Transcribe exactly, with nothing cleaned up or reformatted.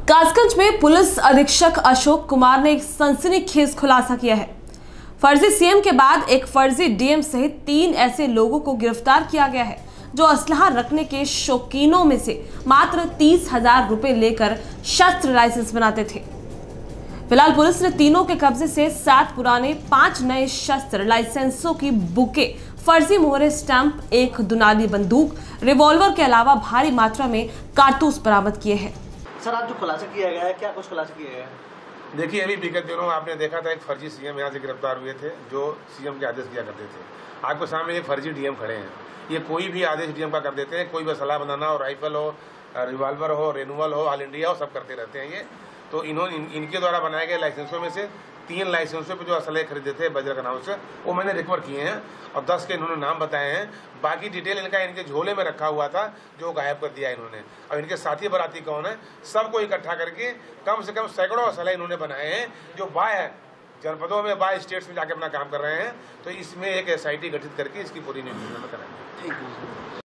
कासगंज में पुलिस अधीक्षक अशोक कुमार ने एक सनसनीखेज खुलासा किया है। फर्जी सीएम के बाद एक फर्जी डीएम सहित तीन ऐसे लोगों को गिरफ्तार किया गया है जो असलहा रखने के शौकीनों में से मात्र तीस हजार रुपए लेकर शस्त्र लाइसेंस बनाते थे। फिलहाल पुलिस ने तीनों के कब्जे से सात पुराने पांच नए शस्त्र लाइसेंसों की बुके, फर्जी मोहरे स्टैंप, एक दुनाली बंदूक, रिवॉल्वर के अलावा भारी मात्रा में कारतूस बरामद किए हैं। सर, आज जो खुलासा किया गया है, क्या कुछ खुलासा किया गया है? देखिए, अभी विगत दिनों आपने देखा था एक फर्जी सीएम यहाँ से गिरफ्तार हुए थे जो सीएम के आदेश किया करते थे। आपके सामने एक फर्जी डीएम खड़े हैं। ये कोई भी आदेश डीएम का कर देते हैं, कोई भी असला बनाना हो, राइफल हो, रिवॉल्वर हो, रेनुअल हो, ऑल इंडिया हो, सब करते रहते हैं। ये तो इन्होंने इन, इनके द्वारा बनाए गए लाइसेंसों में से तीन लाइसेंसों पे जो असले खरीदे थे बजरा का नाम से, वो मैंने रिकवर किए हैं और दस के इन्होंने नाम बताए हैं। बाकी डिटेल इनका इनके झोले में रखा हुआ था जो गायब कर दिया इन्होंने। और इनके साथी बराती कौन है, सबको इकट्ठा करके कम से कम सैकड़ों असले इन्होंने बनाए हैं जो बाय जनपदों में, बाय स्टेट्स में जाके अपना काम कर रहे हैं। तो इसमें एक एस आई टी गठित करके इसकी पूरी निगरानी कराएंगे।